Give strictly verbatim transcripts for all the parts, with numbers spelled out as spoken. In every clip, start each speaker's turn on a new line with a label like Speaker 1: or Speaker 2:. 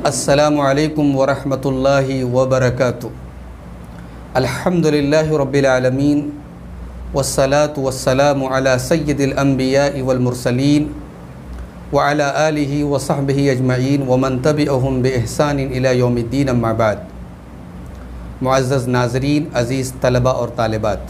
Speaker 1: السلام علیکم ورحمۃ اللہ وبرکاتہ۔ الحمدللہ رب العالمین والصلاة والسلام علی سید الانبیاء والمرسلین وعلی آلہ وصحبہ اجمعین ومن تبعہم بإحسان الی یوم الدین، اما بعد۔ معزز ناظرین، عزیز طلبہ اور طالبات،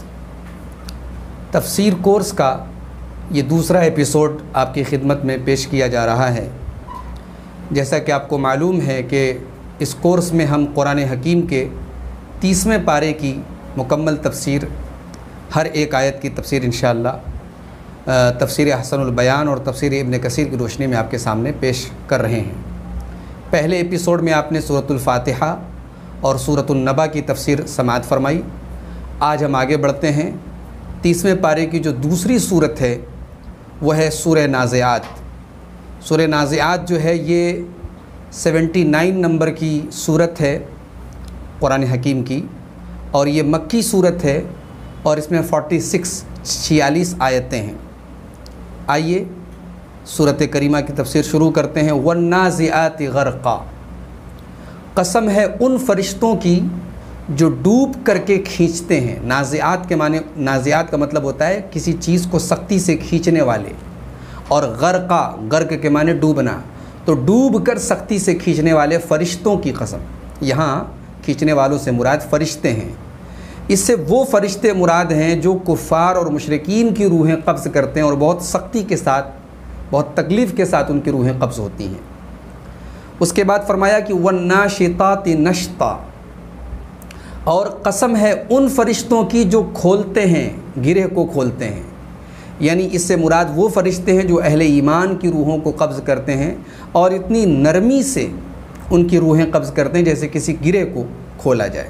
Speaker 1: تفسیر کورس کا یہ دوسرا ایپیسوڈ آپ کی خدمت میں پیش کیا جا رہا ہے۔ جیسا کہ آپ کو معلوم ہے کہ اس کورس میں ہم قرآن حکیم کے تیسویں پارے کی مکمل تفسیر، ہر ایک آیت کی تفسیر انشاءاللہ تفسیر احسن البیان اور تفسیر ابن کثیر کی روشنی میں آپ کے سامنے پیش کر رہے ہیں۔ پہلے ایپیسوڈ میں آپ نے سورۃ الفاتحہ اور سورۃ النبا کی تفسیر سماعت فرمائی۔ آج ہم آگے بڑھتے ہیں۔ تیسویں پارے کی جو دوسری صورت ہے وہ ہے سورہ نازعات۔ سورہ نازعات جو ہے یہ سیونٹی نائن نمبر کی صورت ہے قرآن حکیم کی، اور یہ مکی صورت ہے اور اس میں فورٹی سکس چھیالیس آیتیں ہیں۔ آئیے سورۃ کریمہ کی تفسیر شروع کرتے ہیں۔ وَالنَّازِعَاتِ غَرْقًا، قسم ہے ان فرشتوں کی جو ڈوب کر کے کھینچتے ہیں۔ نازعات کے معنی، نازعات کا مطلب ہوتا ہے کسی چیز کو سختی سے کھینچنے والے، اور غرقہ، غرق کے معنی ڈوبنا، تو ڈوب کر سختی سے کھینچنے والے فرشتوں کی قسم۔ یہاں کھینچنے والوں سے مراد فرشتے ہیں۔ اس سے وہ فرشتے مراد ہیں جو کفار اور مشرکین کی روحیں قبض کرتے ہیں اور بہت سختی کے ساتھ، بہت تکلیف کے ساتھ ان کی روحیں قبض ہوتی ہیں۔ اس کے بعد فرمایا کہ وَالنَّاشِطَاتِ نَشْطًا، اور قسم ہے ان فرشتوں کی جو کھولتے ہیں، گرہ کو کھولتے ہیں۔ یعنی اس سے مراد وہ فرشتے ہیں جو اہل ایمان کی روحوں کو قبض کرتے ہیں اور اتنی نرمی سے ان کی روحیں قبض کرتے ہیں جیسے کسی گرے کو کھولا جائے۔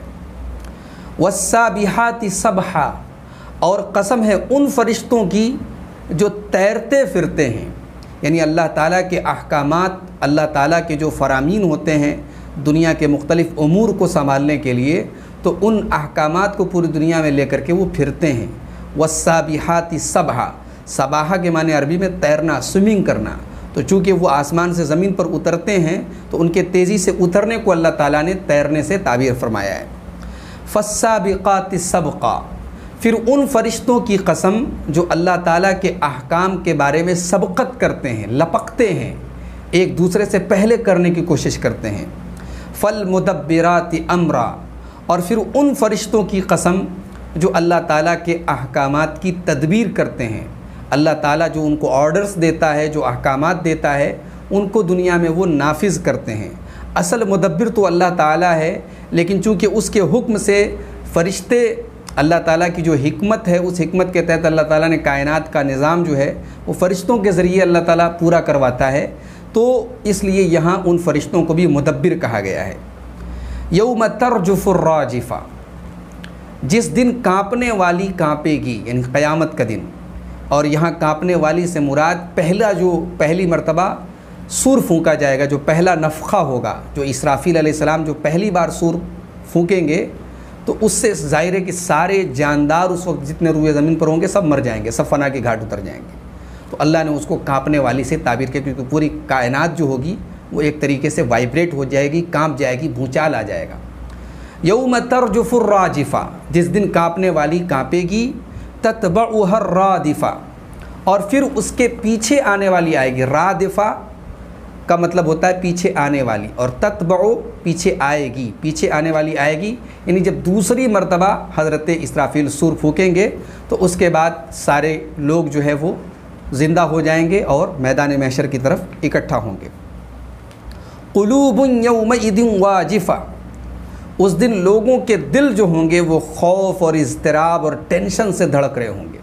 Speaker 1: وَالسَّابِحَاتِ سَبْحًا، اور قسم ہے ان فرشتوں کی جو تیرتے پھرتے ہیں۔ یعنی اللہ تعالیٰ کے احکامات، اللہ تعالیٰ کے جو فرامین ہوتے ہیں دنیا کے مختلف امور کو سنبھالنے کے لیے، تو ان احکامات کو پوری دنیا میں لے کر کے وہ پھرتے ہیں۔ وَالسَّابِحَاتِ سَبْحًا، سباحہ کے معنی عربی میں تیرنا، سوئمنگ کرنا، تو چونکہ وہ آسمان سے زمین پر اترتے ہیں تو ان کے تیزی سے اترنے کو اللہ تعالیٰ نے تیرنے سے تعبیر فرمایا ہے۔ فَالسَّابِقَاتِ سَبْقًا، پھر ان فرشتوں کی قسم جو اللہ تعالیٰ کے احکام کے بارے میں سبقت کرتے ہیں، لپکتے ہیں، ایک دوسرے سے پہلے کرنے کی کوشش کرتے ہیں۔ فَالْمُدَبِّرَاتِ أَمْرًا، اور پھر ان فرشتوں کی قسم جو اللہ تعالیٰ کے احکامات کی تدبیر کرتے ہیں۔ اللہ تعالیٰ جو ان کو آرڈرز دیتا ہے، جو احکامات دیتا ہے، ان کو دنیا میں وہ نافذ کرتے ہیں۔ اصل مدبر تو اللہ تعالیٰ ہے، لیکن چونکہ اس کے حکم سے فرشتے، اللہ تعالیٰ کی جو حکمت ہے، اس حکمت کے تحت اللہ تعالیٰ نے کائنات کا نظام جو ہے وہ فرشتوں کے ذریعے اللہ تعالیٰ پورا کرواتا ہے، تو اس لیے یہاں ان فرشتوں کو بھی مدبر کہا گیا ہے۔ یوم ترجف الراجفہ، جس دن کانپنے والی کانپے گی، یعنی قیامت کا دن۔ اور یہاں کانپنے والی سے مراد پہلا جو پہلی مرتبہ سور پھونکا جائے گا، جو پہلا نفخہ ہوگا، جو اسرافیل علیہ السلام جو پہلی بار سور پھونکیں گے، تو اس سے ظاہر ہے کہ سارے جاندار اس وقت جتنے روئے زمین پر ہوں گے سب مر جائیں گے، سب فنا کے گھاٹ اتر جائیں گے۔ تو اللہ نے اس کو کانپنے والی سے تعبیر کیا، کیونکہ پوری کائنات جو ہوگی وہ ایک طریقے سے وائبریٹ ہو جائے گی، کانپ جائے گی، بھونچال آ جائے گا۔ یوم ترجف الراجفہ، جس دن کانپنے والی کانپے گی، تتبعها الرادفہ، اور پھر اس کے پیچھے آنے والی آئے گی۔ رادفہ کا مطلب ہوتا ہے پیچھے آنے والی، اور تتبع پیچھے آئے گی، پیچھے آنے والی آئے گی، یعنی جب دوسری مرتبہ حضرت اسرافیل سور پھونکیں گے تو اس کے بعد سارے لوگ جو ہے وہ زندہ ہو جائیں گے اور میدان محشر کی طرف اکٹھا ہوں گے۔ قلوب یومئذ واجفہ، اس دن لوگوں کے دل جو ہوں گے وہ خوف اور اضطراب اور ٹینشن سے دھڑک رہے ہوں گے۔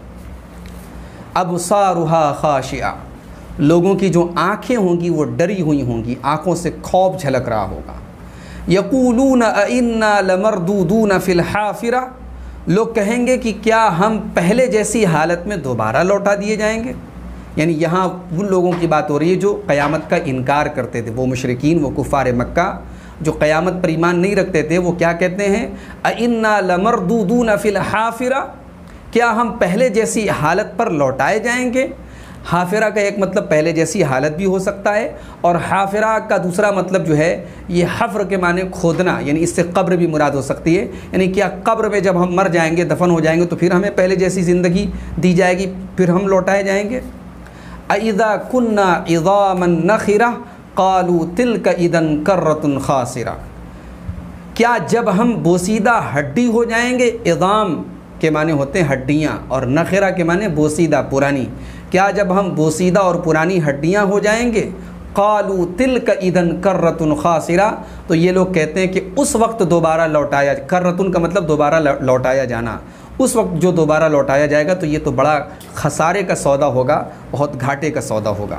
Speaker 1: ابصارها خاشعہ، لوگوں کی جو آنکھیں ہوں گی وہ ڈری ہوئی ہوں گی، آنکھوں سے خوف جھلک رہا ہوگا۔ یقولون ائنا لمردودون فی الحافرہ، لوگ کہیں گے کہ کیا ہم پہلے جیسی حالت میں دوبارہ لوٹا دیے جائیں گے۔ یعنی یہاں ان لوگوں کی بات ہو رہی ہے جو قیامت کا انکار کرتے تھے، وہ مشرکین، وہ کفار مکہ جو قیامت پر ایمان نہیں رکھتے تھے، وہ کیا کہتے ہیں؟ ائنا لمردودون فی الحافرہ، کیا ہم پہلے جیسی حالت پر لوٹائے جائیں گے؟ حافرہ کا ایک مطلب پہلے جیسی حالت بھی ہو سکتا ہے، اور حافرہ کا دوسرا مطلب جو ہے یہ حفر کے معنی کھودنا، یعنی اس سے قبر بھی مراد ہو سکتی ہے، یعنی کیا قبر میں جب ہم مر جائیں گے، دفن ہو جائیں گے، تو پھر ہمیں پہلے جیسی زندگی دی جائے گی، پھر ہم لوٹائے جائیں گے۔ اَإِذَا كُنَّا عِظَامًا نَخِرَةً قَالُوا تِلْكَ إِذًا كَرَّةٌ خَاسِرَةٌ، کیا جب ہم بوسیدہ ہڈی ہو جائیں گے، عظام کے معنی ہوتے ہیں ہڈیاں، اور نخرہ کے معنی بوسیدہ پرانی، کیا جب ہم بوسیدہ اور پرانی ہڈیاں ہو جائیں گے، قالوا تلک اذن کرۃ خاسرہ، تو یہ لوگ کہتے ہیں کہ اس وقت دوبارہ لوٹایا، کرۃ کا مطلب دوبارہ لوٹایا جانا، اس وقت جو دوبارہ لوٹایا جائے گا تو یہ تو بڑا خسارے کا سودا ہوگا، بہت گھاٹے کا سودا ہوگا۔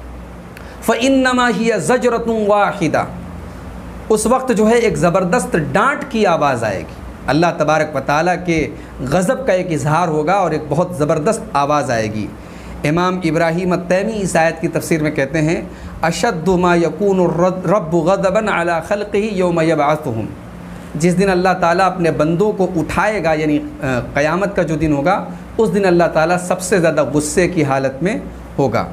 Speaker 1: فإنما ہی زجرۃ واحدہ، اس وقت جو ہے ایک زبردست ڈانٹ کی آواز آئے گی، اللہ تبارک و تعالیٰ کے غضب کا ایک اظہار ہوگا اور ایک بہت زبردست آواز آئے گی۔ امام ابراہیم التیمی اس آیت کی تفسیر میں کہتے ہیں اشد ما یکون الرب غضبا علی خلقہ یوم یبعثہم، جس دن اللہ تعالیٰ اپنے بندوں کو اٹھائے گا، یعنی قیامت کا جو دن ہوگا، اس دن اللہ تعالیٰ سب سے زیادہ غصے کی حالت میں ہوگا۔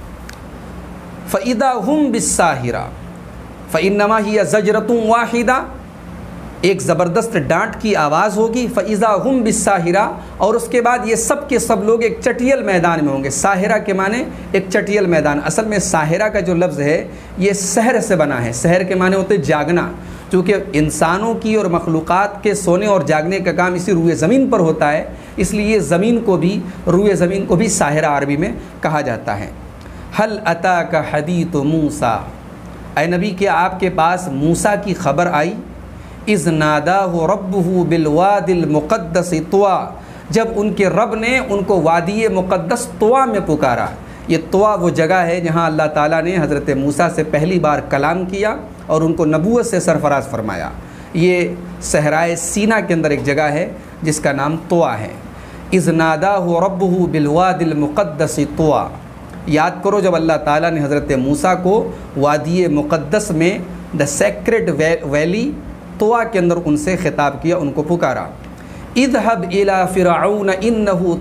Speaker 1: فَإِذَا هُمْ بِالسَّاهِرَةِ فَإِنَّمَا هِيَ زَجْرَةٌ وَاحِدَةٌ، ایک زبردست ڈانٹ کی آواز ہوگی، فَإِذَا هُمْ بِالسَّاهِرَةِ، اور اس کے بعد یہ سب کے سب لوگ ایک چٹیل میدان میں ہوں گے۔ ساحرہ کے معنی ایک چٹیل میدان، اصل میں ساحرہ کا جو لفظ ہے یہ سحر سے بنا ہے، سحر کے معنی ہوتے جاگنا، چونکہ انسانوں کی اور مخلوقات کے سونے اور جاگنے کا کام اسی روئے زمین پر ہوتا ہے، اس لیے زمین کو بھی، روئے زمین کو بھی ساحرہ عربی میں کہا جاتا ہے۔ هل اتاک حدیث موسیٰ، اے نبی کیا آپ کے پاس موسیٰ کی خبر آئی؟ اذ ناداہ ربہ بالوادی المقدس طویٰ، جب ان کے رب نے ان کو وادی مقدس طویٰ میں پکارا۔ یہ طویٰ وہ جگہ ہے جہاں اللہ تعالیٰ نے حضرت موسیٰ سے پہلی بار کلام کیا اور ان کو نبوت سے سرفراز فرمایا۔ یہ صحرائے سینا کے اندر ایک جگہ ہے جس کا نام طویٰ ہے۔ اذ ناداہ ربہ بالوادی المقدس طویٰ، یاد کرو جب اللہ تعالیٰ نے حضرت موسیٰ کو وادی مقدس میں دا سیکرڈ ویلی طویٰ کے اندر ان سے خطاب کیا، ان کو پکارا۔ اذهب الى فرعون انه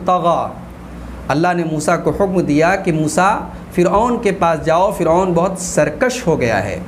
Speaker 1: طغى، اللہ نے موسیٰ کو حکم دیا کہ موسیٰ فرعون کے پاس جاؤ، فرعون بہت سرکش ہو گیا ہے۔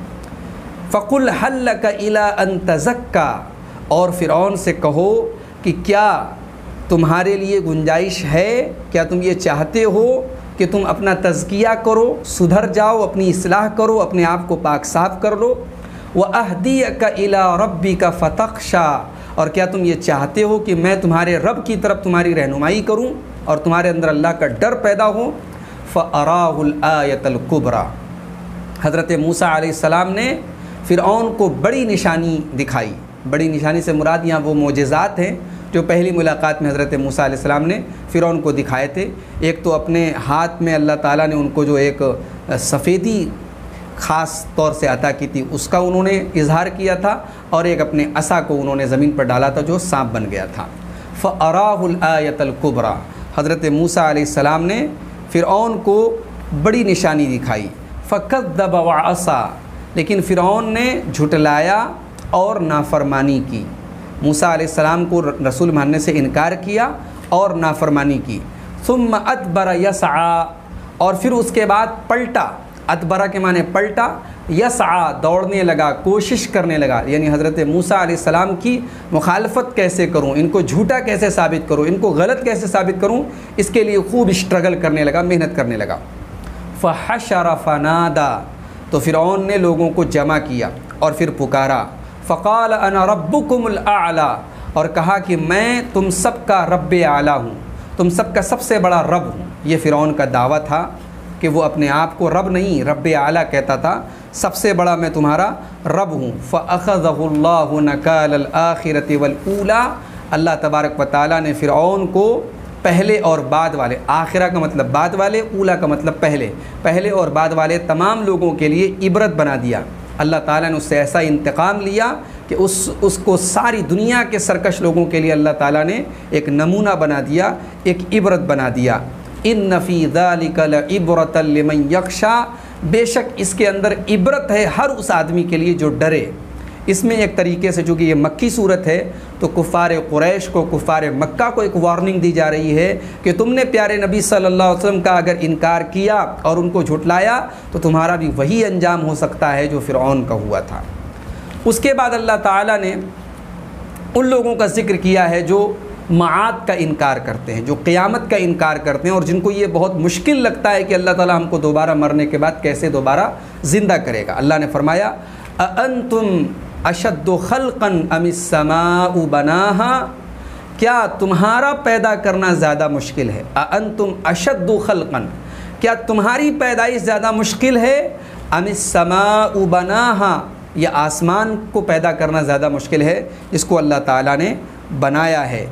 Speaker 1: فقل هل لك الى ان تزكى، اور فرعون سے کہو کہ کیا تمہارے لیے گنجائش ہے، کیا تم یہ چاہتے ہو کہ تم اپنا تزکیہ کرو، سدھر جاؤ، اپنی اصلاح کرو، اپنے آپ کو پاک صاف کر لو۔ وَأَهْدِيَكَ إِلَىٰ رَبِّكَ فَتَخْشَىٰ، اور کیا تم یہ چاہتے ہو کہ میں تمہارے رب کی طرف تمہاری رہنمائی کروں اور تمہارے اندر اللہ کا ڈر پیدا ہو۔ فَأَرَاهُ الْآيَةَ الْكُبْرَىٰ، حضرت موسیٰ علیہ السلام نے فرعون کو بڑی نشانی دکھائی۔ بڑی نشانی سے مراد یہاں وہ معجزات ہیں جو پہلی ملاقات میں حضرت موسیٰ علیہ السلام نے فرعون کو دکھائے تھے۔ ایک تو اپنے ہاتھ میں اللہ تعالیٰ نے ان کو جو ایک سفیدی خاص طور سے عطا کی تھی اس کا انہوں نے اظہار کیا تھا، اور ایک اپنے عصا کو انہوں نے زمین پر ڈالا تھا جو سانپ بن گیا تھا۔ فَأَرَاهُ الْآيَةَ الْكُبْرَىٰ، حضرت موسیٰ علیہ السلام نے فرعون کو بڑی نشانی دکھائی۔ فَكَذَّبَ وَعَصَىٰ، لیکن فرعون نے جھٹلایا اور نافرمانی کی، موسیٰ علیہ السلام کو رسول ماننے سے انکار کیا اور نافرمانی کی۔ ثُمَّ أَدْبَرَ يَسْعَىٰ، اور پھر اس کے بعد پلٹا، ادبرہ کے معنی پلٹا، یسعیٰ دوڑنے لگا، کوشش کرنے لگا، یعنی حضرت موسیٰ علیہ السلام کی مخالفت کیسے کروں، ان کو جھوٹا کیسے ثابت کروں، ان کو غلط کیسے ثابت کروں، اس کے لیے خوب اسٹرگل کرنے لگا، محنت کرنے لگا۔ فحشر فنادا، تو فرعون نے لوگوں کو جمع کیا اور پھر پکارا۔ فقال انا ربکم الاعلی، اور کہا کہ میں تم سب کا رب اعلیٰ ہوں، تم سب کا سب سے بڑا رب ہوں۔ یہ فرعون کا دعویٰ تھا کہ وہ اپنے آپ کو رب نہیں رب اعلیٰ کہتا تھا، سب سے بڑا میں تمہارا رب ہوں۔ فَأَخَذَهُ اللَّهُ نَكَالَ الْآخِرَةِ وَالْأُولَىٰ، اللہ تبارک و تعالیٰ نے فرعون کو پہلے اور بعد والے، آخرہ کا مطلب بعد والے، اولا کا مطلب پہلے، پہلے اور بعد والے تمام لوگوں کے لیے عبرت بنا دیا۔ اللہ تعالیٰ نے اس سے ایسا انتقام لیا کہ اس اس کو ساری دنیا کے سرکش لوگوں کے لیے اللہ تعالیٰ نے ایک نمونہ بنا دیا، ایک عبرت بنا دیا۔ ان فی ذلک لعبرۃ لمن یخشی، بے شک اس کے اندر عبرت ہے ہر اس آدمی کے لیے جو ڈرے۔ اس میں ایک طریقے سے چونکہ یہ مکی صورت ہے تو کفار قریش کو، کفار مکہ کو ایک وارننگ دی جا رہی ہے کہ تم نے پیارے نبی صلی اللہ علیہ وسلم کا اگر انکار کیا اور ان کو جھٹلایا تو تمہارا بھی وہی انجام ہو سکتا ہے جو فرعون کا ہوا تھا۔ اس کے بعد اللہ تعالیٰ نے ان لوگوں کا ذکر کیا ہے جو معاد کا انکار کرتے ہیں، جو قیامت کا انکار کرتے ہیں، اور جن کو یہ بہت مشکل لگتا ہے کہ اللہ تعالیٰ ہم کو دوبارہ مرنے کے بعد کیسے دوبارہ زندہ کرے گا۔ اللہ نے فرمایا اَأَنْتُمْ أَشَدُّ خَلْقًا أَمِ السَّمَاءُ بَنَاهَا، کیا تمہارا پیدا کرنا زیادہ مشکل ہے؟ اَأَنْتُمْ أَشَدُّ خَلْقًا، کیا تمہاری پیدائش زیادہ مشکل ہے؟ أَمِ السَّمَاءُ بَنَاهَا، یہ آسمان کو پیدا کرنا زیادہ مشکل ہے جس کو اللہ تعالیٰ نے بنایا ہے۔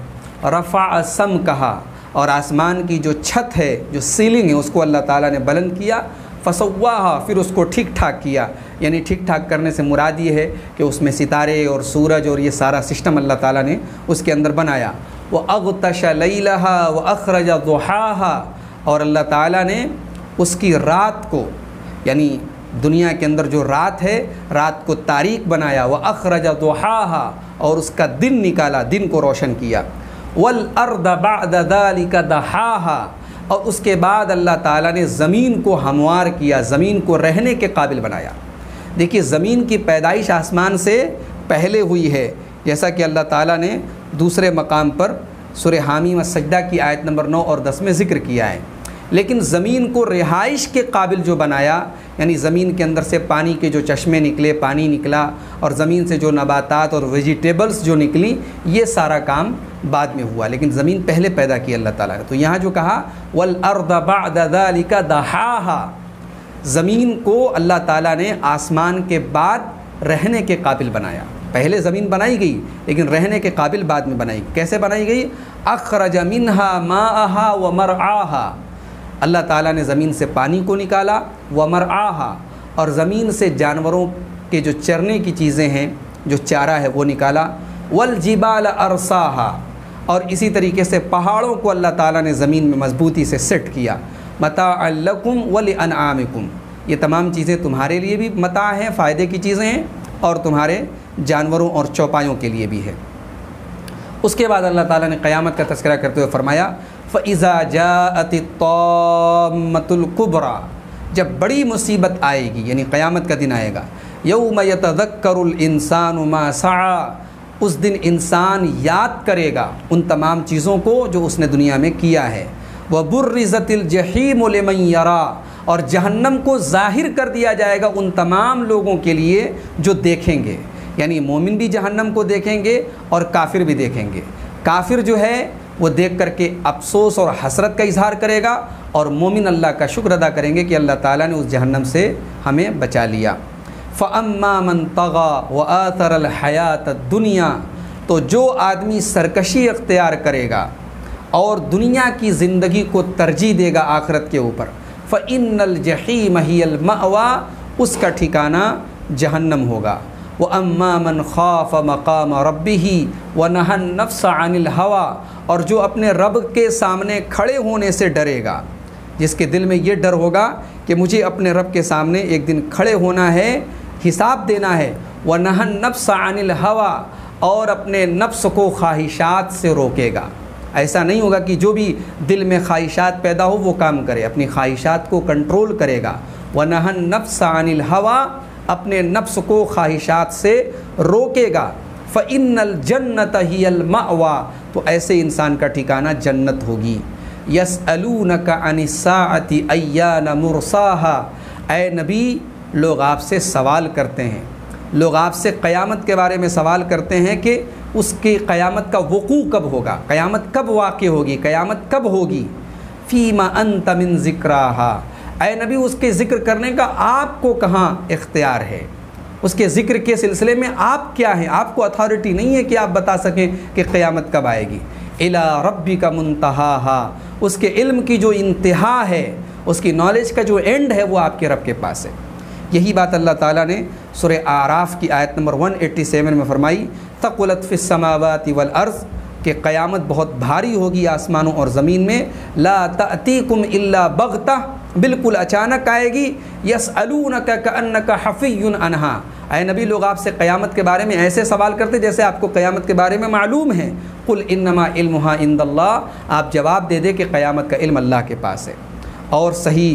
Speaker 1: رفع سمکها، اور آسمان کی جو چھت ہے، جو سیلنگ ہے، اس کو اللہ تعالیٰ نے بلند کیا۔ فسواها، پھر اس کو ٹھیک ٹھاک کیا، یعنی ٹھیک ٹھاک کرنے سے مراد یہ ہے کہ اس میں ستارے اور سورج اور یہ سارا سسٹم اللہ تعالیٰ نے اس کے اندر بنایا۔ وَأَغْطَشَ لَيْلَهَا وَأَخْرَجَ ضُحَاهَا، اور اللہ تعالیٰ نے اس کی رات کو، یعنی دنیا کے اندر جو رات ہے، رات کو تاریک بنایا۔ وَأَخْرَجَ ضُحَاهَا، اور اس کا دن نکالا، دن کو روشن کیا۔ وَالْأَرْضَ بَعْدَ ذَلِكَ دَحَاهَا، اور اس کے بعد اللہ تعالیٰ نے زمین کو ہموار کیا، زمین کو رہنے کے قابل بنایا۔ دیکھیے زمین کی پیدائش آسمان سے پہلے ہوئی ہے، جیسا کہ اللہ تعالیٰ نے دوسرے مقام پر سورہ حامی والسجدہ کی آیت نمبر نو اور دس میں ذکر کیا ہے، لیکن زمین کو رہائش کے قابل جو بنایا، یعنی زمین کے اندر سے پانی کے جو چشمے نکلے، پانی نکلا، اور زمین سے جو نباتات اور ویجیٹیبلز جو نکلی، یہ سارا کام بعد میں ہوا، لیکن زمین پہلے پیدا کی اللہ تعالیٰ نے۔ تو یہاں جو کہا وَالْأَرْضَ بَعْدَ ذَلِكَ دَحَاهَا، زمین کو اللہ تعالیٰ نے آسمان کے بعد رہنے کے قابل بنایا۔ پہلے زمین بنائی گئی لیکن رہنے کے قابل بعد میں بنائی۔ کیسے بنائی گئی؟ أَخْرَجَ مِنْهَا مَاءَهَا وَمَرْعَاهَا، اللہ تعالیٰ نے زمین سے پانی کو نکالا، وَمَرْعَاهَا، اور زمین سے جانوروں کے جو چرنے کی چیزیں ہیں، جو چارہ ہے وہ نکالا۔ وَالْجِبَالَ أَرْسَاهَا، اور اسی طریقے سے پہاڑوں کو اللہ تعالیٰ نے زمین میں مضبوطی سے سیٹ کیا۔ مَتَاعًا لَكُمْ وَلِأَنْعَامِكُمْ، یہ تمام چیزیں تمہارے لیے بھی متاع ہیں، فائدے کی چیزیں ہیں، اور تمہارے جانوروں اور چوپایوں کے لیے بھی ہے۔ اس کے بعد اللہ تعالیٰ نے قیامت کا تذکرہ کرتے ہوئے فرمایا فَإِذَا جَاءَتِ الطَّامَّةُ الْكُبْرَى، جب بڑی مصیبت آئے گی، یعنی قیامت کا دن آئے گا۔ يَوْمَ يَتَذَكَّرُ الْإِنسَانُ مَا سَعَى، اس دن انسان یاد کرے گا ان تمام چیزوں کو جو اس نے دنیا میں کیا ہے۔ وَبُرِّزَتِ الْجَحِيمُ لِمَنْ يَرَى، اور جہنم کو ظاہر کر دیا جائے گا ان تمام لوگوں کے لیے جو دیکھیں گے، یعنی مومن بھی جہنم کو دیکھیں گے اور کافر بھی دیکھیں گے۔ کافر جو ہے وہ دیکھ کر کے افسوس اور حسرت کا اظہار کرے گا، اور مومن اللہ کا شکر ادا کریں گے کہ اللہ تعالیٰ نے اس جہنم سے ہمیں بچا لیا۔ فَأَمَّا مَنْ طَغَى وَآثَرَ الْحَيَاةَ الدُّنْيَا، تو جو آدمی سرکشی اختیار کرے گا اور دنیا کی زندگی کو ترجیح دے گا آخرت کے اوپر، فَإِنَّ الْجَحِيمَ هِيَ الْمَأْوَى، اس کا ٹھکانہ جہنم ہوگا۔ وَأَمَّا مَنْ خَافَ مَقَامَ رَبِّهِ وَنَهَى النَّفْسَ عَنِ الْهَوَى، اور جو اپنے رب کے سامنے کھڑے ہونے سے ڈرے گا، جس کے دل میں یہ ڈر ہوگا کہ مجھے اپنے رب کے سامنے ایک دن کھڑے ہونا ہے، حساب دینا ہے۔ وَنَهَى النَّفْسَ عَنِ الْهَوَى، اور اپنے نفس کو خواہشات سے روکے گا۔ ایسا نہیں ہوگا کہ جو بھی دل میں خواہشات پیدا ہو وہ کام کرے، اپنی خواہشات کو کنٹرول کرے گا۔ وَنَهَى النَّفْسَ عَنِ الْهَوَى، اپنے نفس کو خواہشات سے روکے گا۔ فَإِنَّ الْجَنَّةَ هِيَ الْمَأْوَى، تو ایسے انسان کا ٹھکانہ جنت ہوگی۔ يَسْأَلُونَكَ عَنِ السَّاعَةِ أَيَّانَ مُرْسَاهَا، اے نبی لوگ آپ سے سوال کرتے ہیں، لوگ آپ سے قیامت کے بارے میں سوال کرتے ہیں کہ اس کی قیامت کا وقوع کب ہوگا، قیامت کب واقع ہوگی، قیامت کب ہوگی۔ فیما انت من ذکراها، اے نبی اس کے ذکر کرنے کا آپ کو کہاں اختیار ہے، اس کے ذکر کے سلسلے میں آپ کیا ہیں، آپ کو اتھارٹی نہیں ہے کہ آپ بتا سکیں کہ قیامت کب آئے گی۔ الی ربک منتہاها، اس کے علم کی جو انتہا ہے، اس کی نالج کا جو اینڈ ہے وہ آپ کے رب کے پاس ہے۔ یہی بات اللہ تعالیٰ نے سورہ اعراف کی آیت نمبر ایک سو ساٹھ میں فرمائی، ثقلت فی السماوات والارض، کہ قیامت بہت بھاری ہوگی آسمانوں اور زمین میں۔ لا تأتیکم الا بغتہ، بالکل اچانک آئے گی۔ یسألونک کأنک حفی عنہا، اے نبی لوگ آپ سے قیامت کے بارے میں ایسے سوال کرتے جیسے آپ کو قیامت کے بارے میں معلوم ہے۔ قل انما علمھا عند اللہ، آپ جواب دے دے کہ قیامت کا علم اللہ کے پاس ہے۔ اور صحیح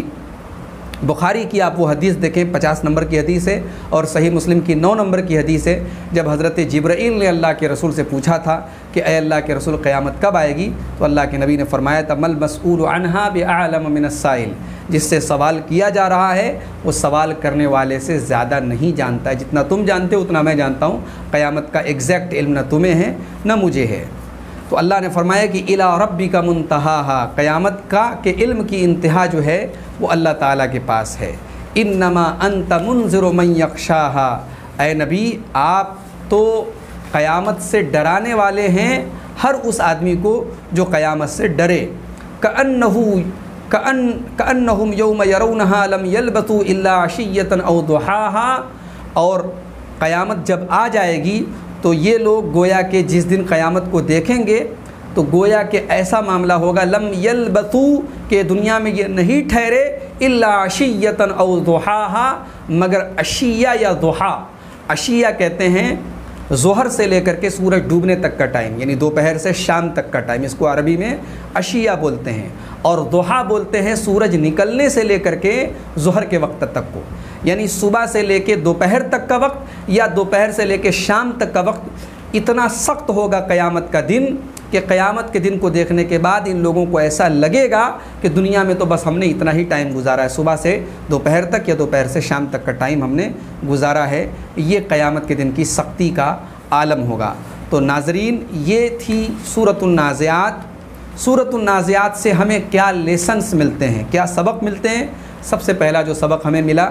Speaker 1: بخاری کی آپ وہ حدیث دیکھیں، پچاس نمبر کی حدیث ہے، اور صحیح مسلم کی نو نمبر کی حدیث ہے، جب حضرت جبرائیل نے اللہ کے رسول سے پوچھا تھا کہ اے اللہ کے رسول قیامت کب آئے گی، تو اللہ کے نبی نے فرمایا تھا مل مسئول عنہا بعلم من السائل، جس سے سوال کیا جا رہا ہے وہ سوال کرنے والے سے زیادہ نہیں جانتا ہے، جتنا تم جانتے ہو اتنا میں جانتا ہوں، قیامت کا ایگزیکٹ علم نہ تمہیں ہے نہ مجھے ہے۔ تو اللہ نے فرمایا کہ الی ربک منتہاہا، قیامت کا کہ علم کی انتہا جو ہے وہ اللہ تعالیٰ کے پاس ہے۔ انما انت منذر من یخشاہا، اے نبی آپ تو قیامت سے ڈرانے والے ہیں ہر اس آدمی کو جو قیامت سے ڈرے۔ کأنہ کأن کأنہم یوم یرونہا لم یلبثوا الا عشیۃ او ضحاہا، اور قیامت جب آ جائے گی تو یہ لوگ گویا کہ جس دن قیامت کو دیکھیں گے تو گویا کہ ایسا معاملہ ہوگا لم یلبثوا، کہ دنیا میں یہ نہیں ٹھہرے الا عشیۃ او ضحاہا، مگر عشیہ یا ضحا، عشیہ کہتے ہیں ظہر سے لے کر کے سورج ڈوبنے تک کا ٹائم، یعنی دوپہر سے شام تک کا ٹائم، اس کو عربی میں عشیہ بولتے ہیں، اور ضحا بولتے ہیں سورج نکلنے سے لے کر کے ظہر کے وقت تک کو، یعنی صبح سے لے کے دوپہر تک کا وقت یا دوپہر سے لے کے شام تک کا وقت اتنا سخت ہوگا قیامت کا دن کہ قیامت کے دن کو دیکھنے کے بعد ان لوگوں کو ایسا لگے گا کہ دنیا میں تو بس ہم نے اتنا ہی ٹائم گزارا ہے، صبح سے دوپہر تک یا دوپہر سے شام تک کا ٹائم ہم نے گزارا ہے۔ یہ قیامت کے دن کی سختی کا عالم ہوگا۔ تو ناظرین، یہ تھی سورۃ النازعات۔ سورۃ النازعات سے ہمیں کیا لیسنس ملتے ہیں، کیا سبق ملتے ہیں؟ سب سے پہلا جو سبق ہمیں ملا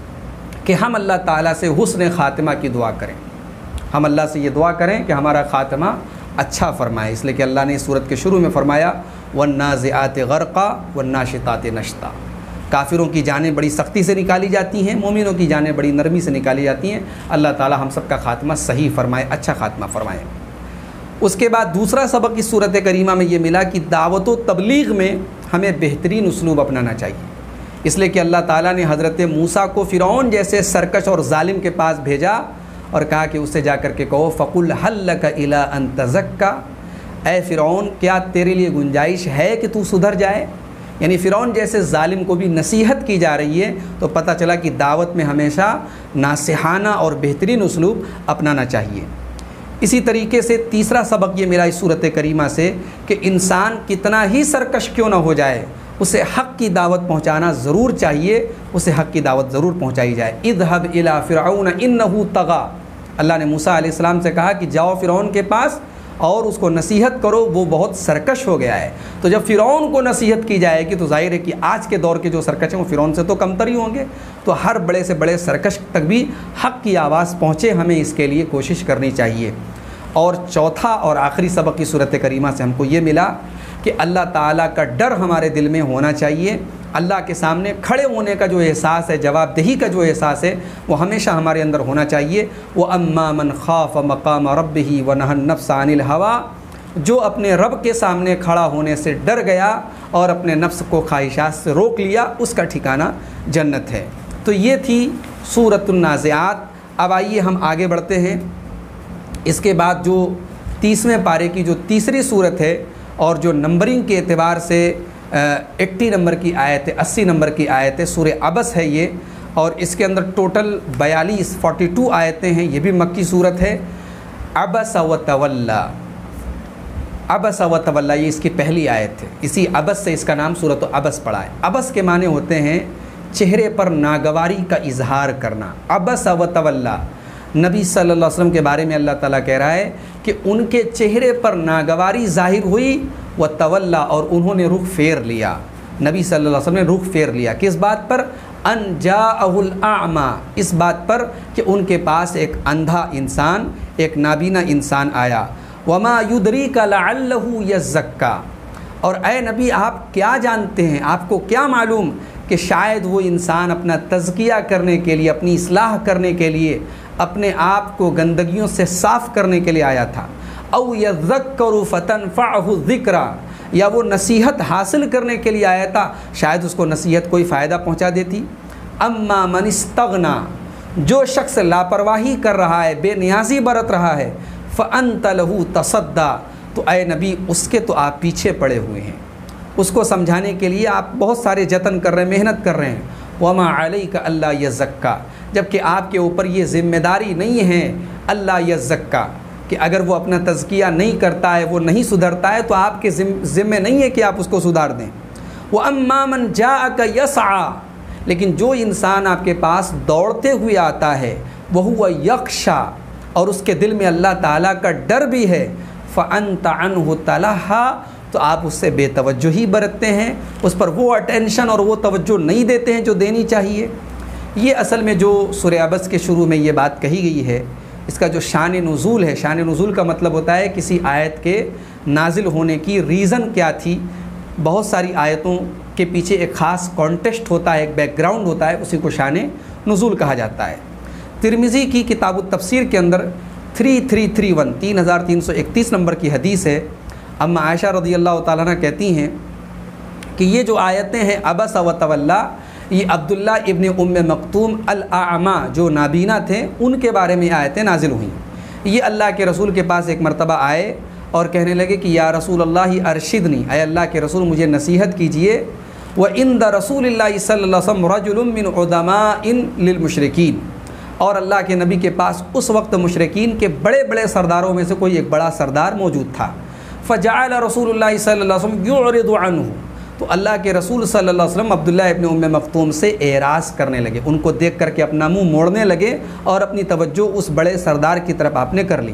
Speaker 1: کہ ہم اللہ تعالیٰ سے حسن خاتمہ کی دعا کریں، ہم اللہ سے یہ دعا کریں کہ ہمارا خاتمہ اچھا فرمائے، اس لیے کہ اللہ نے اس سورت کے شروع میں فرمایا والنازعات غرقا والناشطات نشطا، کافروں کی جانیں بڑی سختی سے نکالی جاتی ہیں، مومنوں کی جانیں بڑی نرمی سے نکالی جاتی ہیں۔ اللہ تعالیٰ ہم سب کا خاتمہ صحیح فرمائے، اچھا خاتمہ فرمائے۔ اس کے بعد دوسرا سبق اس سورت کریمہ میں یہ ملا کہ دعوت و تبلیغ میں ہمیں بہترین اسلوب اپنانا چاہیے، اس لیے کہ اللہ تعالیٰ نے حضرت موسیٰ کو فرعون جیسے سرکش اور ظالم کے پاس بھیجا اور کہا کہ اس سے جا کر کے کہو فَقُلْ هَلْ لَكَ إِلَىٰ أَن تَزَكَّىٰ، اے فرعون کیا تیرے لیے گنجائش ہے کہ تو سدھر جائے؟ یعنی فرعون جیسے ظالم کو بھی نصیحت کی جا رہی ہے، تو پتہ چلا کہ دعوت میں ہمیشہ ناصحانہ اور بہترین اسلوب اپنانا چاہیے۔ اسی طریقے سے تیسرا سبق یہ میرا اس سورت کریمہ سے کہ انسان کتنا ہی سرکش کیوں نہ ہو جائے، اسے حق کی دعوت پہنچانا ضرور چاہیے، اسے حق کی دعوت ضرور پہنچائی جائے۔ اذهب الى فرعون انه طغى، اللہ نے موسیٰ علیہ السلام سے کہا کہ جاؤ فرعون کے پاس اور اس کو نصیحت کرو، وہ بہت سرکش ہو گیا ہے۔ تو جب فرعون کو نصیحت کی جائے گی تو ظاہر ہے کہ آج کے دور کے جو سرکش ہیں وہ فرعون سے تو کمتر ہی ہوں گے، تو ہر بڑے سے بڑے سرکش تک بھی حق کی آواز پہنچے، ہمیں اس کے لیے کوشش کرنی چاہیے۔ اور چوتھا اور آخری سبق کی سورت کریمہ سے ہم کو یہ ملا کہ اللہ تعالیٰ کا ڈر ہمارے دل میں ہونا چاہیے، اللہ کے سامنے کھڑے ہونے کا جو احساس ہے، جواب دہی کا جو احساس ہے، وہ ہمیشہ ہمارے اندر ہونا چاہیے۔ وَأَمَّا مَنْ خَافَ مَقَامَ رَبِّهِ وَنَهَى النَّفْسَ عَنِ الْهَوَىٰ، جو اپنے رب کے سامنے کھڑا ہونے سے ڈر گیا اور اپنے نفس کو خواہشات سے روک لیا، اس کا ٹھکانہ جنت ہے۔ تو یہ تھی سورۃ النازعات۔ اب آئیے ہم آگے بڑھتے ہیں۔ اس کے بعد جو تیسویں پارے کی جو تیسری صورت ہے اور جو نمبرنگ کے اعتبار سے اٹھاسی نمبر کی آیت ہے، اسی نمبر کی آیت ہے، سورہ عبس ہے یہ، اور اس کے اندر ٹوٹل بیالیس فورٹی ٹو آیتیں ہیں، یہ بھی مکی صورت ہے۔ عبس و تولا، عبس و تولا یہ اس کی پہلی آیت ہے، اسی عبس سے اس کا نام سورۃ عبس پڑا ہے۔ عبس کے معنی ہوتے ہیں چہرے پر ناگواری کا اظہار کرنا۔ عبس و تولا، نبی صلی اللہ علیہ وسلم کے بارے میں اللہ تعالیٰ کہہ رہا ہے کہ ان کے چہرے پر ناگواری ظاہر ہوئی، و تولا، اور انہوں نے رخ پھیر لیا۔ نبی صلی اللہ علیہ وسلم نے رخ پھیر لیا کس بات پر؟ ان جاءہ الاعمی، اس بات پر کہ ان کے پاس ایک اندھا انسان، ایک نابینا انسان آیا۔ وما یدریک لعلہ یزکیٰ، اور اے نبی آپ کیا جانتے ہیں، آپ کو کیا معلوم کہ شاید وہ انسان اپنا تزکیہ کرنے کے لیے، اپنی اصلاح کرنے کے لیے، اپنے آپ کو گندگیوں سے صاف کرنے کے لیے آیا تھا۔ او یذکر فتنفعہ الذکریٰ، یا وہ نصیحت حاصل کرنے کے لیے آیا تھا، شاید اس کو نصیحت کوئی فائدہ پہنچا دیتی۔ اما من استغنا، جو شخص لاپرواہی کر رہا ہے، بے نیازی برت رہا ہے، فأنت لہ تصدیٰ، تو اے نبی اس کے تو آپ پیچھے پڑے ہوئے ہیں، اس کو سمجھانے کے لیے آپ بہت سارے جتن کر رہے ہیں، محنت کر رہے ہیں۔ وما علیک الا یزکا، جبکہ آپ کے اوپر یہ ذمہ داری نہیں ہے اللہ یزکا، کہ اگر وہ اپنا تزکیہ نہیں کرتا ہے، وہ نہیں سدھرتا ہے، تو آپ کے ذمہ نہیں ہے کہ آپ اس کو سدھار دیں۔ وَأَمَّا مَنْ جَاءَكَ يَسْعَىٰ، لیکن جو انسان آپ کے پاس دوڑتے ہوئے آتا ہے، وَهُوَ يَخْشَىٰ، اور اس کے دل میں اللہ تعالیٰ کا ڈر بھی ہے، فَأَنْتَ عَنْهُ تَلَهَّىٰ، تو آپ اس سے بے توجہی برتتے ہیں، اس پر وہ اٹینشن اور وہ توجہ نہیں دیتے ہیں جو دینی چاہیے۔ یہ اصل میں جو سورہ عبس کے شروع میں یہ بات کہی گئی ہے، اس کا جو شان نزول ہے، شان نزول کا مطلب ہوتا ہے کسی آیت کے نازل ہونے کی ریزن کیا تھی۔ بہت ساری آیتوں کے پیچھے ایک خاص کانٹیکسٹ ہوتا ہے، ایک بیک گراؤنڈ ہوتا ہے، اسی کو شان نزول کہا جاتا ہے۔ ترمذی کی کتاب التفسیر کے اندر تین تین تین ایک تین ہزار تین سو اکتیس نمبر کی حدیث ہے، اما عائشہ رضی اللہ تعالیٰ عنہ کہتی ہیں کہ یہ جو آیتیں ہیں عبس و تولا، یہ عبداللہ ابن ام مکتوم الاعمى جو نابینا تھے ان کے بارے میں آیتیں نازل ہوئیں۔ یہ اللہ کے رسول کے پاس ایک مرتبہ آئے اور کہنے لگے کہ یا رسول اللہ ارشدنی، اے اللہ کے رسول مجھے نصیحت کیجئے۔ وَعِنْدَ رسول اللہ صلی اللہ علیہ وسلم رجل من عظماء للمشرکین، اور اللہ کے نبی کے پاس اس وقت مشرکین کے بڑے بڑے سرداروں میں سے کوئی ایک بڑا سردار موجود تھا۔ فجعل رسول اللہ صلی اللہ علیہ وسلم یعرض عنہ، تو اللہ کے رسول صلی اللہ علیہ وسلم عبداللہ ابن ام مکتوم سے اعراض کرنے لگے، ان کو دیکھ کر کے اپنا منہ موڑنے لگے اور اپنی توجہ اس بڑے سردار کی طرف آپ نے کر لی،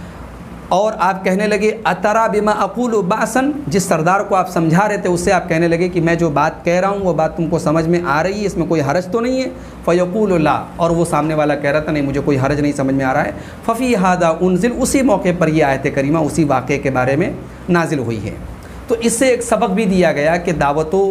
Speaker 1: اور آپ کہنے لگے اترا بما اقول باسن، جس سردار کو آپ سمجھا رہے تھے اس سے آپ کہنے لگے کہ میں جو بات کہہ رہا ہوں وہ بات تم کو سمجھ میں آ رہی ہے، اس میں کوئی حرج تو نہیں ہے؟ فیقول لا، اور وہ سامنے والا کہہ رہا تھا نہیں مجھے کوئی حرج نہیں سمجھ میں آ رہا ہے۔ ففی ھذا انزل، اسی موقع پر یہ آیت کریمہ اسی واقعے کے بارے میں نازل ہوئی ہے۔ تو اس سے ایک سبق بھی دیا گیا کہ دعوت و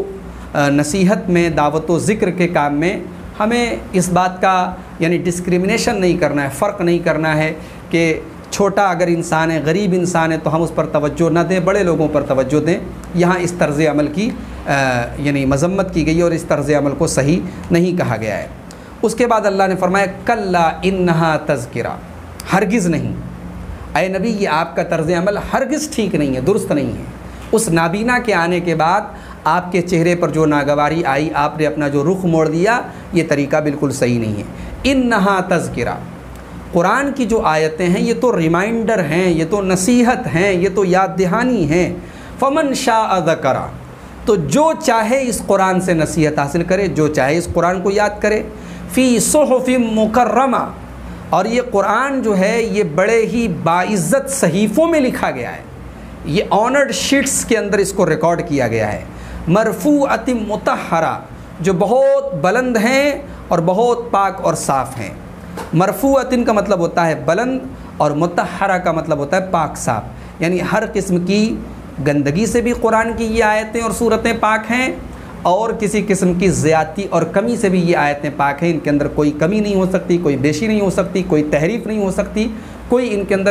Speaker 1: نصیحت میں، دعوت و ذکر کے کام میں ہمیں اس بات کا یعنی ڈسکریمنیشن نہیں کرنا ہے، فرق نہیں کرنا ہے کہ چھوٹا اگر انسان ہے، غریب انسان ہے تو ہم اس پر توجہ نہ دیں، بڑے لوگوں پر توجہ دیں۔ یہاں اس طرز عمل کی یعنی مذمت کی گئی اور اس طرز عمل کو صحیح نہیں کہا گیا ہے۔ اس کے بعد اللہ نے فرمایا کلا انہا تذکرہ، ہرگز نہیں، اے نبی یہ آپ کا طرز عمل ہرگز ٹھیک نہیں ہے، درست نہیں ہے۔ اس نابینا کے آنے کے بعد آپ کے چہرے پر جو ناگواری آئی، آپ نے اپنا جو رخ موڑ دیا، یہ طریقہ بالکل صحیح نہیں ہے۔ انہا تذکرہ، قرآن کی جو آیتیں ہیں یہ تو ریمائنڈر ہیں، یہ تو نصیحت ہیں، یہ تو یاد دہانی ہیں۔ فمن شاء ذکر، تو جو چاہے اس قرآن سے نصیحت حاصل کرے، جو چاہے اس قرآن کو یاد کرے۔ فی صحف مکرمہ، اور یہ قرآن جو ہے یہ بڑے ہی باعزت صحیفوں میں لکھا گیا ہے، یہ آنرڈ شیٹس کے اندر اس کو ریکارڈ کیا گیا ہے۔ مرفوعۃ مطہرہ، جو بہت بلند ہیں اور بہت پاک اور صاف ہیں۔ مرفوعۃ کا مطلب ہوتا ہے بلند، اور مطہرہ کا مطلب ہوتا ہے پاک صاف، یعنی ہر قسم کی گندگی سے بھی قرآن کی یہ آیتیں اور صورتیں پاک ہیں، اور کسی قسم کی زیادتی اور کمی سے بھی یہ آیتیں پاک ہیں۔ ان کے اندر کوئی کمی نہیں ہو سکتی، کوئی بیشی نہیں ہو سکتی، کوئی تحریف نہیں ہو سکتی، کوئی ان کے اندر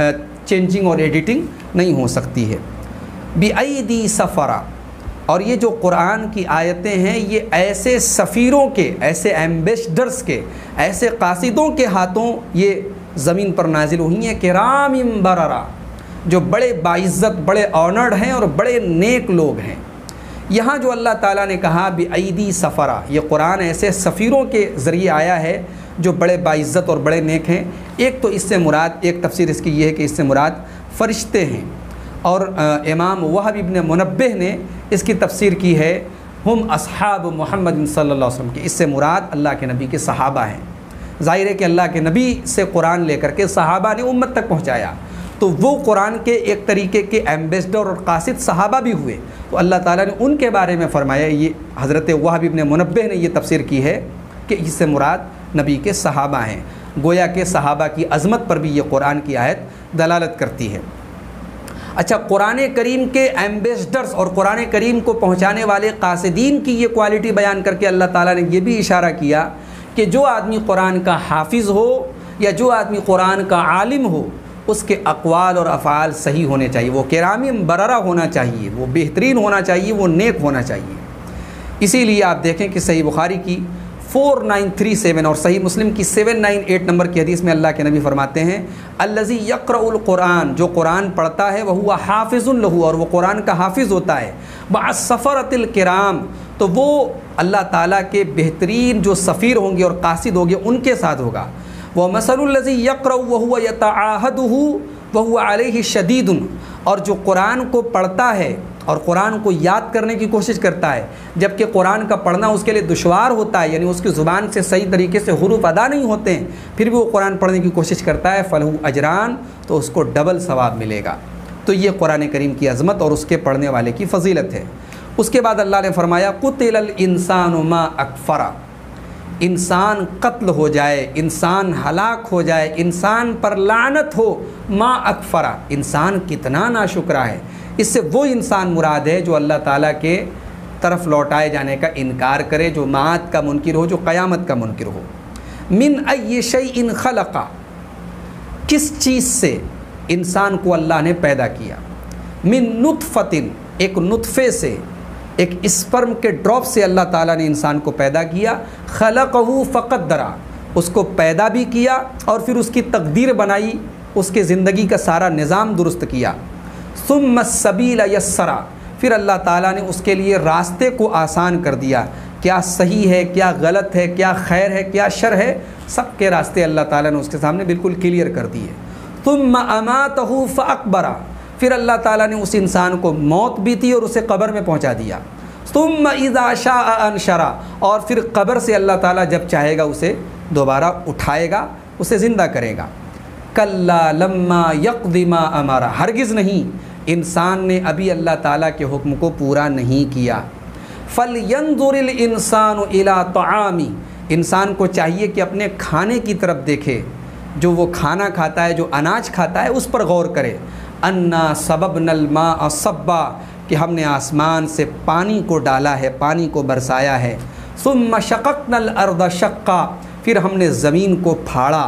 Speaker 1: چینجنگ اور ایڈیٹنگ نہیں ہو سکتی ہے۔ بِأَيْدِي سَفَرَةٍ، اور یہ جو قرآن کی آیتیں ہیں یہ ایسے سفیروں کے، ایسے ایمبیسڈرز کے، ایسے قاصدوں کے ہاتھوں یہ زمین پر نازل ہوئی ہیں، کرام بررہ، جو بڑے باعزت، بڑے آنرڈ ہیں اور بڑے نیک لوگ ہیں۔ یہاں جو اللہ تعالیٰ نے کہا بِأَيْدِي سَفَرَةٍ، یہ قرآن ایسے سفیروں کے ذریعے آیا ہے جو بڑے باعزت اور بڑے نیک ہیں۔ ایک تو اس سے مراد، ایک تفسیر اس کی یہ ہے کہ اس سے مراد فرشتے ہیں، اور امام وہب ابن منبہ نے اس کی تفسیر کی ہے ہم اصحاب محمد صلی اللہ علیہ وسلم کی، اس سے مراد اللہ کے نبی کے صحابہ ہیں۔ ظاہر ہے کہ اللہ کے نبی سے قرآن لے کر کے صحابہ نے امت تک پہنچایا، تو وہ قرآن کے ایک طریقے کے ایمبیسڈر اور قاصد صحابہ بھی ہوئے، تو اللہ تعالیٰ نے ان کے بارے میں فرمایا۔ یہ حضرت وہب ابن منبہ نے یہ تفسیر کی ہے کہ اس سے مراد نبی کے صحابہ ہیں، گویا کہ صحابہ کی عظمت پر بھی یہ قرآن کی آیت دلالت کرتی ہے۔ اچھا، قرآن کریم کے ایمبیسڈرز اور قرآن کریم کو پہنچانے والے قاصدین کی یہ کوالٹی بیان کر کے اللہ تعالیٰ نے یہ بھی اشارہ کیا کہ جو آدمی قرآن کا حافظ ہو یا جو آدمی قرآن کا عالم ہو، اس کے اقوال اور افعال صحیح ہونے چاہیے، وہ کرام بررہ ہونا چاہیے، وہ بہترین ہونا چاہیے، وہ نیک ہونا چاہیے۔ اسی لیے آپ دیکھیں کہ صحیح بخاری کی فور نائن تھری سیون اور صحیح مسلم کی سیون نائن ایٹ نمبر کی حدیث میں اللہ کے نبی فرماتے ہیں الذی یقرأ القرآن، جو قرآن پڑھتا ہے وہو حافظ لہ، اور وہ قرآن کا حافظ ہوتا ہے، مع السفرۃ الکرام، تو وہ اللہ تعالیٰ کے بہترین جو سفیر ہوں گے اور قاصد ہوں گے ان کے ساتھ ہوگا۔ ومثل الذی یقرأ وہو یتعاہدہ وہو علیہ شدید، اور جو قرآن کو پڑھتا ہے اور قرآن کو یاد کرنے کی کوشش کرتا ہے، جبکہ قرآن کا پڑھنا اس کے لیے دشوار ہوتا ہے، یعنی اس کی زبان سے صحیح طریقے سے حروف ادا نہیں ہوتے ہیں، پھر بھی وہ قرآن پڑھنے کی کوشش کرتا ہے، فلہ اجران، تو اس کو ڈبل ثواب ملے گا۔ تو یہ قرآن کریم کی عظمت اور اس کے پڑھنے والے کی فضیلت ہے۔ اس کے بعد اللہ نے فرمایا قتل الانسان ما اکفرہ، انسان قتل ہو جائے، انسان ہلاک ہو جائے، انسان پر لعنت ہو، ما اکفرہ، انسان کتنا ناشکرا ہے۔ اس سے وہ انسان مراد ہے جو اللہ تعالیٰ کے طرف لوٹائے جانے کا انکار کرے، جو معاد کا منکر ہو، جو قیامت کا منکر ہو۔ من ای شیء خلق، کس چیز سے انسان کو اللہ نے پیدا کیا؟ من نطفۃ، ایک نطفے سے، ایک اسپرم کے ڈراپ سے اللہ تعالیٰ نے انسان کو پیدا کیا، خلقہ فقدرہ، اس کو پیدا بھی کیا اور پھر اس کی تقدیر بنائی، اس کے زندگی کا سارا نظام درست کیا۔ ثم السبیل یسرا، پھر اللہ تعالیٰ نے اس کے لیے راستے کو آسان کر دیا، کیا صحیح ہے، کیا غلط ہے، کیا خیر ہے، کیا شر ہے، سب کے راستے اللہ تعالیٰ نے اس کے سامنے بالکل کلیئر کر دیے۔ ثم اماتہ فاقبرہ، پھر اللہ تعالیٰ نے اس انسان کو موت بھی دی اور اسے قبر میں پہنچا دیا۔ ثم اذا شاء انشرہ، اور پھر قبر سے اللہ تعالیٰ جب چاہے گا اسے دوبارہ اٹھائے گا، اسے زندہ کرے گا۔ کلا لما یقض ما امرہ، ہرگز نہیں، انسان نے ابھی اللہ تعالیٰ کے حکم کو پورا نہیں کیا۔ فلینظر الانسان الی طعامی، انسان کو چاہیے کہ اپنے کھانے کی طرف دیکھے، جو وہ کھانا کھاتا ہے، جو اناج کھاتا ہے، اس پر غور کرے۔ انا صببنا الماء صبا، کہ ہم نے آسمان سے پانی کو ڈالا ہے، پانی کو برسایا ہے۔ ثم شققنا الارض شقا، پھر ہم نے زمین کو پھاڑا۔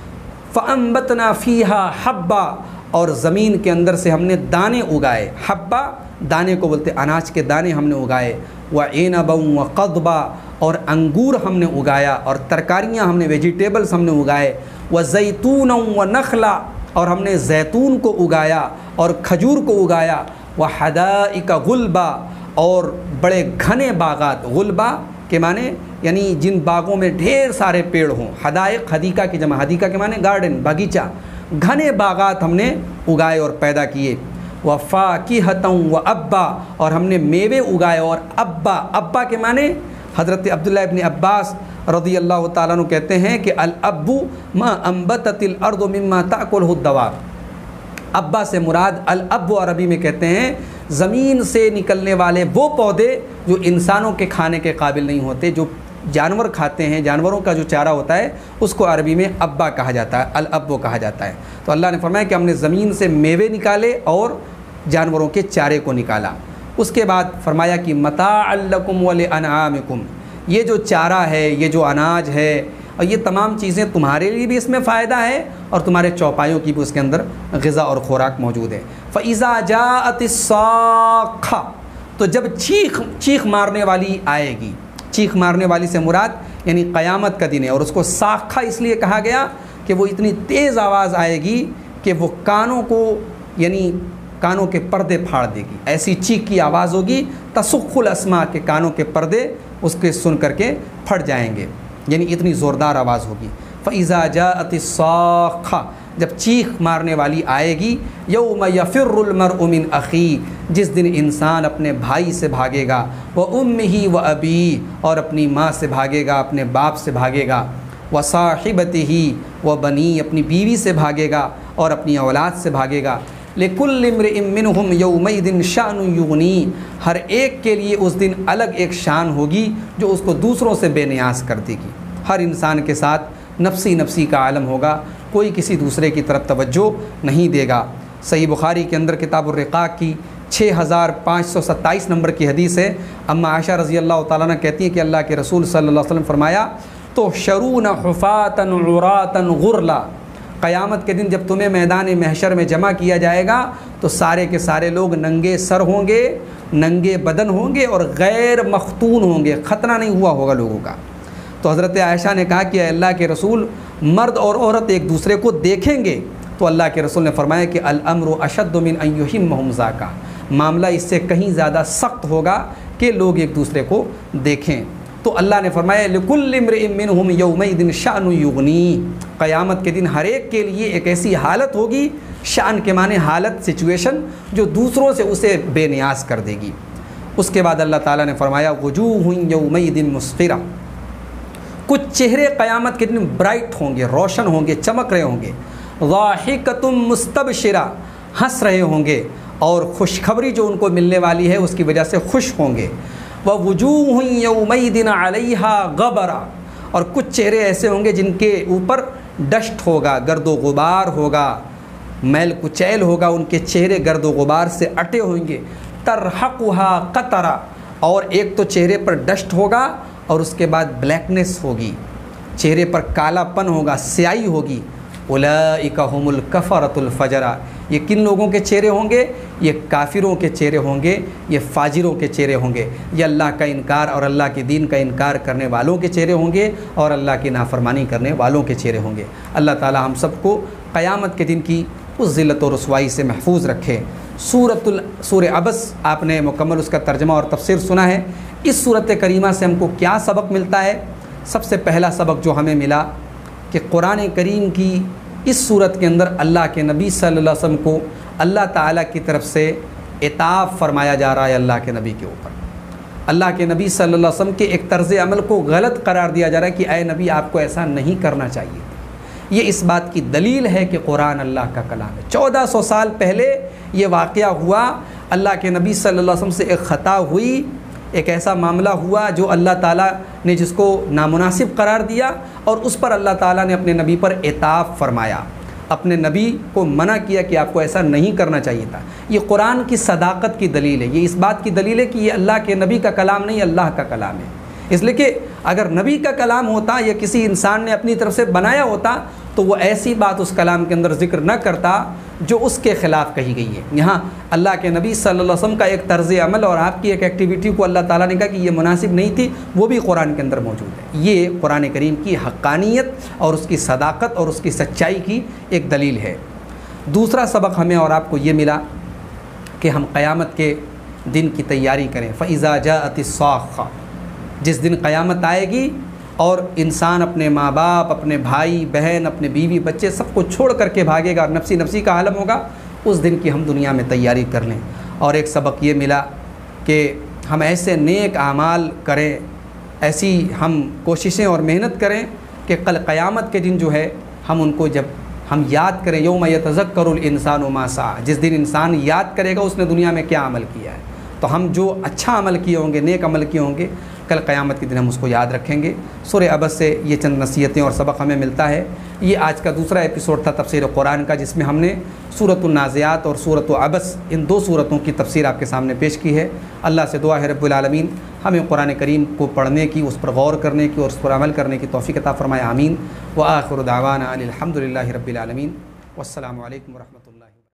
Speaker 1: فانبتنا فیہا حبا، اور زمین کے اندر سے ہم نے دانے اگائے، حبا دانے کو بولتے، اناج کے دانے ہم نے اگائے۔ وعنبا وقضبا، اور انگور ہم نے اگایا، اور ترکاریاں ہم نے، ویجیٹیبلز ہم نے اگائے۔ وزیتونا ونخلا، اور ہم نے زیتون کو اگایا اور کھجور کو اگایا۔ وحدائق غلبا، اور بڑے گھنے باغات، غلبا کے معنی یعنی جن باغوں میں ڈھیر سارے پیڑ ہوں، حدائق حدیقہ کی جمع، حدیقہ کے معنی گارڈن، باغیچہ، گھنے باغات ہم نے اگائے اور پیدا کیے۔ وفاکہۃ وابا، اور ہم نے میوے اگائے اور ابا، ابا کے معنی حضرت عبداللہ ابن عباس رضی اللہ تعالیٰ عنہ کہتے ہیں کہ الاب ما انبتت الارض مما تاکلہ الدواب، ابا سے مراد الاب عربی میں کہتے ہیں زمین سے نکلنے والے وہ پودے جو انسانوں کے کھانے کے قابل نہیں ہوتے، جو جانور کھاتے ہیں، جانوروں کا جو چارہ ہوتا ہے اس کو عربی میں ابا کہا جاتا ہے، الاب کہا جاتا ہے۔ تو اللہ نے فرمایا کہ ہم نے زمین سے میوے نکالے اور جانوروں کے چارے کو نکالا۔ اس کے بعد فرمایا کہ متاعا لکم ولانعامکم، یہ جو چارہ ہے، یہ جو اناج ہے اور یہ تمام چیزیں تمہارے لیے بھی اس میں فائدہ ہے اور تمہارے چوپایوں کی بھی اس کے اندر غذا اور خوراک موجود ہے۔ فَإِذَا جَاءَتِ الصَّاخَّةُ، تو جب چیخ چیخ مارنے والی آئے گی، چیخ مارنے والی سے مراد یعنی قیامت کا دن ہے، اور اس کو صاخہ اس لیے کہا گیا کہ وہ اتنی تیز آواز آئے گی کہ وہ کانوں کو یعنی کانوں کے پردے پھاڑ دے گی، ایسی چیخ کی آواز ہوگی تسخ الاسماء کے کانوں کے پردے اس کے سن کر کے پھٹ جائیں گے، یعنی اتنی زوردار آواز ہوگی۔ فَإِذَا جَاءَتِ الصَّاخَّةُ، جب چیخ مارنے والی آئے گی، یوم یفر المرء من اخیہ، جس دن انسان اپنے بھائی سے بھاگے گا، وَأُمِّهِ وَأَبِيهِ، اور اپنی ماں سے بھاگے گا، اپنے باپ سے بھاگے گا، وَصَاحِبَتِهِ وَبَنِيهِ، اپنی بیوی سے بھاگے گا اور اپنی اولاد سے بھاگے گا۔ لِكُلِّ امْرِئٍ مِّنْهُمْ يَوْمَئِذٍ شَأْنٌ يُغْنِيهِ، ہر ایک کے لیے اس دن الگ ایک شان ہوگی جو اس کو دوسروں سے بے نیاز کر دے گی۔ ہر انسان کے ساتھ نفسی نفسی کا عالم ہوگا، کوئی کسی دوسرے کی طرف توجہ نہیں دے گا۔ صحیح بخاری کے اندر کتاب الرقاق کی چھ ہزار پانچ سو ستائیس نمبر کی حدیث ہے، اما عائشہ رضی اللہ تعالیٰ عنہ کہتی ہیں کہ اللہ کے رسول صلی اللہ علیہ وسلم فرمایا تو شرون حفاتن عراتن غرلا، قیامت کے دن جب تمہیں میدان محشر میں جمع کیا جائے گا تو سارے کے سارے لوگ ننگے سر ہوں گے، ننگے بدن ہوں گے اور غیر مختون ہوں گے، ختنہ نہیں ہوا ہوگا لوگوں کا۔ تو حضرت عائشہ نے کہا کہ اے اللہ کے رسول، مرد اور عورت ایک دوسرے کو دیکھیں گے؟ تو اللہ کے رسول نے فرمایا کہ الامر اشد من ان یہمہم ذاک، معاملہ اس سے کہیں زیادہ سخت ہوگا کہ لوگ ایک دوسرے کو دیکھیں۔ تو اللہ نے فرمایا لکل امرئ منہم یومئذ شأن یغنی، قیامت کے دن ہر ایک کے لیے ایک ایسی حالت ہوگی، شأن کے معنی حالت، سچویشن، جو دوسروں سے اسے بے نیاز کر دے گی۔ اس کے بعد اللہ تعالیٰ نے فرمایا وجوہ یومئذ مسفرہ، کچھ چہرے قیامت کے دن برائٹ ہوں گے، روشن ہوں گے، چمک رہے ہوں گے، ضاحکۃ مستبشرہ، ہنس رہے ہوں گے، اور خوشخبری جو ان کو ملنے والی ہے اس کی وجہ سے خوش ہوں گے۔ ووجوہ یومئذ علیہا غبرہ، اور کچھ چہرے ایسے ہوں گے جن کے اوپر ڈسٹ ہوگا، گرد و غبار ہوگا، میل کچیل ہوگا، ان کے چہرے گرد و غبار سے اٹے ہوئیں گے۔ ترحقھا قطرہ، اور ایک تو چہرے پر ڈسٹ ہوگا اور اس کے بعد بلیکنس ہوگی، چہرے پر کالا پن ہوگا، سیاہی ہوگی۔ اولئک ھم الکفرۃ الفجرہ، یہ کن لوگوں کے چہرے ہوں گے؟ یہ کافروں کے چہرے ہوں گے، یہ فاجروں کے چہرے ہوں گے، یہ اللہ کا انکار اور اللہ کے دین کا انکار کرنے والوں کے چہرے ہوں گے، اور اللہ کی نافرمانی کرنے والوں کے چہرے ہوں گے۔ اللہ تعالی ہم سب کو قیامت کے دن کی اس ذلت و رسوائی سے محفوظ رکھے۔ سورۃ ال سورہ عبس، آپ نے مکمل اس کا ترجمہ اور تفسیر سنا ہے۔ اس صورت کریمہ سے ہم کو کیا سبق ملتا ہے؟ سب سے پہلا سبق جو ہمیں ملا کہ قرآن کریم کی اس صورت کے اندر اللہ کے نبی صلی اللہ علیہ وسلم کو اللہ تعالیٰ کی طرف سے عتاب فرمایا جا رہا ہے اللہ کے نبی کے اوپر۔ اللہ کے نبی صلی اللہ علیہ وسلم کے ایک طرز عمل کو غلط قرار دیا جا رہا ہے کہ اے نبی آپ کو ایسا نہیں کرنا چاہیے۔ یہ اس بات کی دلیل ہے کہ قرآن اللہ کا کلام ہے۔ چودہ سو سال پہلے یہ واقعہ ہوا، اللہ کے نبی صلی اللہ علیہ وسلم سے ایک خطا ہوئی، ایک ایسا معاملہ ہوا جو اللہ تعالیٰ نے جس کو نامناسب قرار دیا، اور اس پر اللہ تعالیٰ نے اپنے نبی پر عتاب فرمایا، اپنے نبی کو منع کیا کہ آپ کو ایسا نہیں کرنا چاہیے تھا۔ یہ قرآن کی صداقت کی دلیل ہے، یہ اس بات کی دلیل ہے کہ یہ اللہ کے نبی کا کلام نہیں، اللہ کا کلام ہے۔ اس لیے کہ اگر نبی کا کلام ہوتا یا کسی انسان نے اپنی طرف سے بنایا ہوتا تو وہ ایسی بات اس کلام کے اندر ذکر نہ کرتا جو اس کے خلاف کہی گئی ہے۔ یہاں اللہ کے نبی صلی اللہ علیہ وسلم کا ایک طرز عمل اور آپ کی ایک ایکٹیویٹی کو اللہ تعالیٰ نے کہا کہ یہ مناسب نہیں تھی، وہ بھی قرآن کے اندر موجود ہے۔ یہ قرآن کریم کی حقانیت اور اس کی صداقت اور اس کی سچائی کی ایک دلیل ہے۔ دوسرا سبق ہمیں اور آپ کو یہ ملا کہ ہم قیامت کے دن کی تیاری کریں۔ فَإِذَا جَاءَتِ الصَّاخَّةُ، جس دن قیامت آئے گی اور انسان اپنے ماں باپ، اپنے بھائی بہن، اپنے بیوی بچے سب کو چھوڑ کر کے بھاگے گا اور نفسی نفسی کا عالم ہوگا، اس دن کی ہم دنیا میں تیاری کر لیں۔ اور ایک سبق یہ ملا کہ ہم ایسے نیک اعمال کریں، ایسی ہم کوششیں اور محنت کریں کہ کل قیامت کے دن جو ہے ہم ان کو جب ہم یاد کریں، یوم یتذکر الانسان ما سعی، جس دن انسان یاد کرے گا اس نے دنیا میں کیا عمل کیا ہے، تو ہم جو اچھا عمل کیے ہوں گے، نیک عمل کیے ہوں گے، کل قیامت کے دن ہم اس کو یاد رکھیں گے۔ سورہ عبس سے یہ چند نصیحتیں اور سبق ہمیں ملتا ہے۔ یہ آج کا دوسرا ایپیسوڈ تھا تفسیر قرآن کا، جس میں ہم نے سورۃ النازعات اور سورۃ عبس ان دو سورتوں کی تفسیر آپ کے سامنے پیش کی ہے۔ اللہ سے دعا ہے رب العالمین ہمیں قرآن کریم کو پڑھنے کی، اس پر غور کرنے کی اور اس پر عمل کرنے کی توفیق عطا فرمائے، آمین۔ وآخر دعوانا ان الحمد للہ رب العالمین، والسلام علیکم ورحمۃ اللہ۔